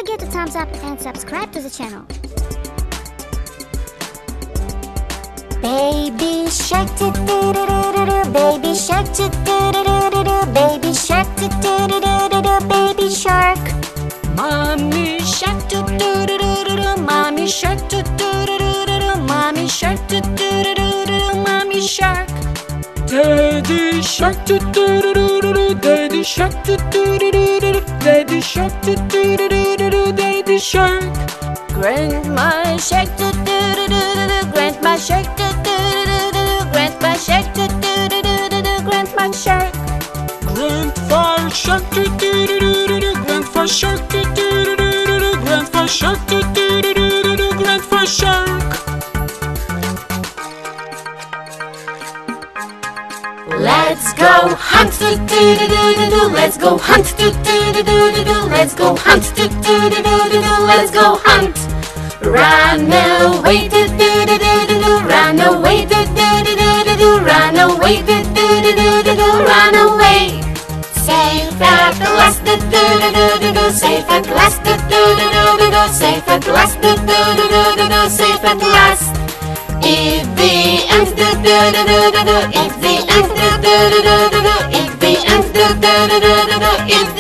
forget to thumbs up and subscribe to the channel. Baby shark, do do do do do. Baby shark, do do do do do. Baby shark, do do do do do. Baby shark. Mommy shark, do do do do do. Mommy shark, do do do do do. Mommy shark, do do do do. Mommy shark. Daddy shark, do do do do do. Daddy shark, do do do do do. Daddy shark, do do do do do. Daddy shark. Grandma shark, do do do do do. Grandma shark, do do do do. Grandpa shark, do do do do do. Grandpa shark. Grandpa shark, do do do do do. Grandpa shark, do do do do do. Grandpa shark, do do do do do. Grandpa shark. Let's go hunt, do do do do do. Let's go hunt, do do do do do. Let's go hunt, do do do do do. Let's go hunt. Run away, do do do do do. Run away, do do do do do. Run away, do do do do do. Run away. Safe at last, do do do do do. Safe at last, do do do do. Safe at last, do do do do. Safe at last. It's the end, do do do do do. It's the end, do do do do do. It's the end, do do do do do. It's